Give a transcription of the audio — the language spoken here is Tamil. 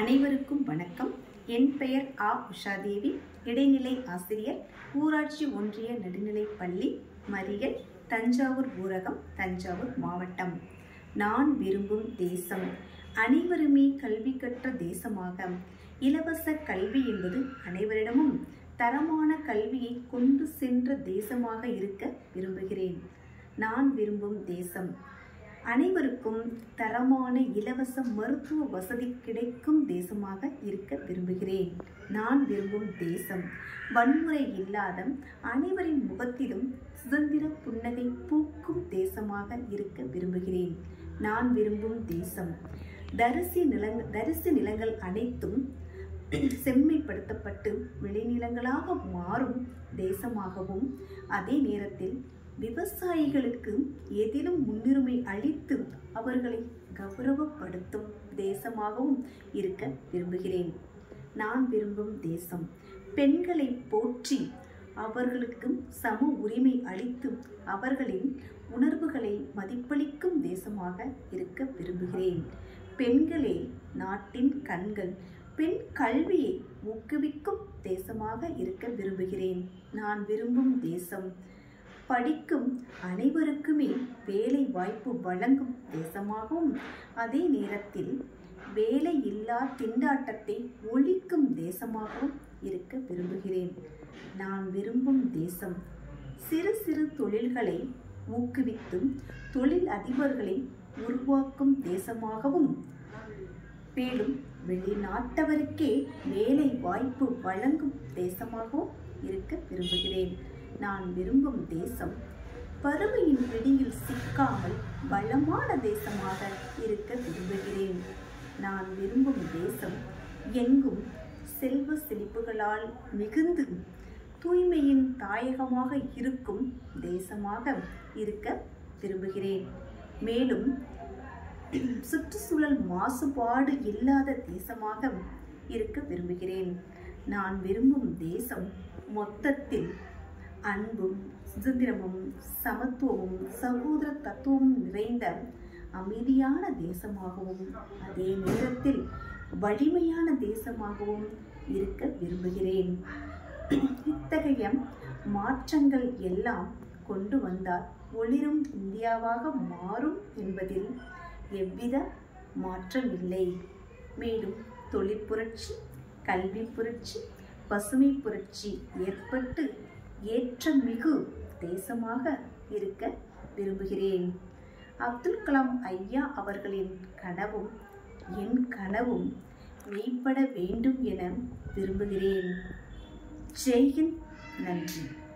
அனைவருக்கும் வணக்கம். என் பெயர் உஷாதேவி, இடைநிலை ஆசிரியர், ஊராட்சி ஒன்றிய நடுநிலைப் பள்ளி, மறியல், தஞ்சாவூர் ஊரகம், தஞ்சாவூர் மாவட்டம். நான் விரும்பும் தேசம் அனைவருமே கல்வி கற்ற தேசமாக, இலவச கல்வி என்பது அனைவரிடமும் தரமான கல்வியை கொண்டு சென்ற தேசமாக இருக்க விரும்புகிறேன். நான் விரும்பும் தேசம் அனைவருக்கும் தரமான இலவச மருத்துவ வசதி கிடைக்கும் தேசமாக இருக்க விரும்புகிறேன். நான் விரும்பும் தேசம் வன்முறை இல்லாத அனைவரின் முகத்திலும் சுதந்திர புன்னகை பூக்கும் தேசமாக இருக்க விரும்புகிறேன். நான் விரும்பும் தேசம் தரிசு நிலங்கள் அனைத்தும் செம்மைப்படுத்தப்பட்டு விளைநிலங்களாக மாறும் தேசமாகவும், அதே நேரத்தில் விவசாயிகளுக்கு எதிலும் முன்னுரிமை அளித்து அவர்களை கௌரவப்படுத்தும் தேசமாகவும் இருக்க விரும்புகிறேன். நான் விரும்பும் தேசம் பெண்களை போற்றி அவர்களுக்கு சம உரிமை அளித்து அவர்களின் உணர்வுகளை மதிப்பளிக்கும் தேசமாக இருக்க விரும்புகிறேன். பெண்களே நாட்டின் கண்கள், பெண் கல்வியை ஊக்குவிக்கும் தேசமாக இருக்க விரும்புகிறேன். நான் விரும்பும் தேசம் படிக்கும் அனைவருக்குமே வேலை வாய்ப்பு வழங்கும் தேசமாகவும், அதே நேரத்தில் வேலை இல்லா திண்டாட்டத்தை ஒழிக்கும் தேசமாகவும் இருக்க விரும்புகிறேன். நான் விரும்பும் தேசம் சிறு சிறு தொழில்களை ஊக்குவித்தும் தொழில் அதிபர்களை உருவாக்கும் தேசமாகவும், மேலும் வெளிநாட்டவருக்கே வேலை வாய்ப்பு வழங்கும் தேசமாகவும் இருக்க விரும்புகிறேன். நான் விரும்பும் தேசம் வறுமையின் பிடியில் சிக்காமல் வளமான தேசமாக இருக்க விரும்புகிறேன். நான் விரும்பும் தேசம் எங்கும் செல்வ செழிப்புகளால் மிகுந்து தூய்மையின் தாயகமாக இருக்கும் தேசமாக இருக்க விரும்புகிறேன். மேலும் சுற்றுச்சூழல் மாசுபாடு இல்லாத தேசமாக இருக்க விரும்புகிறேன். நான் விரும்பும் தேசம் மொத்தத்தில் அன்பும் சுதந்திரமும் சமத்துவமும் சகோதர தத்துவமும் நிறைந்த அமைதியான தேசமாகவும், அதே நேரத்தில் வலிமையான தேசமாகவும் இருக்க விரும்புகிறேன். இத்தகைய மாற்றங்கள் எல்லாம் கொண்டு வந்தால் ஒளிரும் இந்தியாவாக மாறும் என்பதில் எவ்வித மாற்றமில்லை. மேலும் தொழில் புரட்சி, கல்வி புரட்சி, பசுமை புரட்சி ஏற்பட்டு ஏற்றமிகு தேசமாக இருக்க விரும்புகிறேன். அப்துல் கலாம் ஐயா அவர்களின் கனவும் என் கனவும் மெய்ப்பட வேண்டும் என விரும்புகிறேன். ஜெய் ஹிந்த். நன்றி.